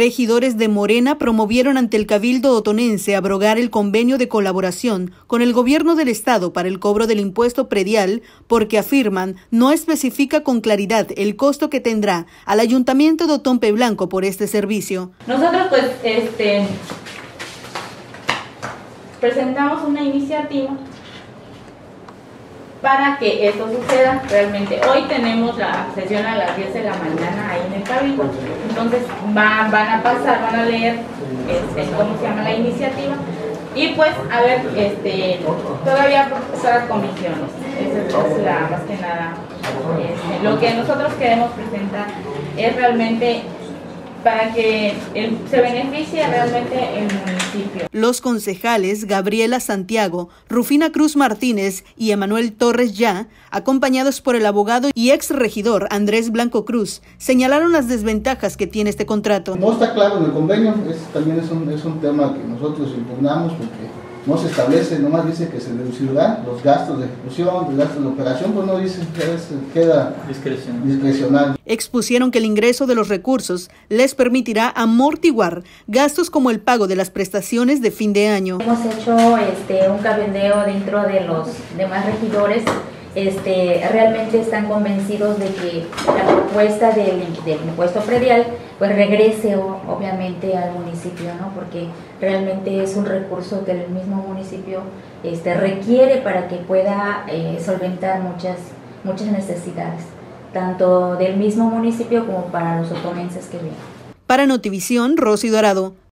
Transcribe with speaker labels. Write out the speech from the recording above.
Speaker 1: Regidores de Morena promovieron ante el Cabildo Otonense abrogar el convenio de colaboración con el gobierno del estado para el cobro del impuesto predial porque afirman no especifica con claridad el costo que tendrá al Ayuntamiento de Otompe Blanco por este servicio.
Speaker 2: Nosotros pues presentamos una iniciativa para que esto suceda realmente. Hoy tenemos la sesión a las 10 de la mañana ahí en el Cabildo, entonces van a pasar, van a leer cómo se llama la iniciativa y pues a ver, todavía pasar a comisiones. Esa es la, más que nada, lo que nosotros queremos presentar es realmente para que se beneficie realmente el municipio.
Speaker 1: Los concejales Gabriela Santiago, Rufina Cruz Martínez y Emanuel Torres Ya, acompañados por el abogado y ex regidor Andrés Blanco Cruz, señalaron las desventajas que tiene este contrato.
Speaker 3: No está claro en el convenio, también es un tema que nosotros impugnamos porque no se establece, nomás dice que se reducirán los gastos de ejecución, los gastos de operación, pues no dice, queda discrecional.
Speaker 1: Expusieron que el ingreso de los recursos les permitirá amortiguar gastos como el pago de las prestaciones de fin de año.
Speaker 4: Hemos hecho un cabildeo dentro de los demás regidores. Realmente están convencidos de que la propuesta del impuesto predial pues regrese obviamente al municipio, ¿no? Porque realmente es un recurso que el mismo municipio requiere para que pueda solventar muchas necesidades, tanto del mismo municipio como para los otomenses que vienen.
Speaker 1: Para Notivisión, Rosy Dorado.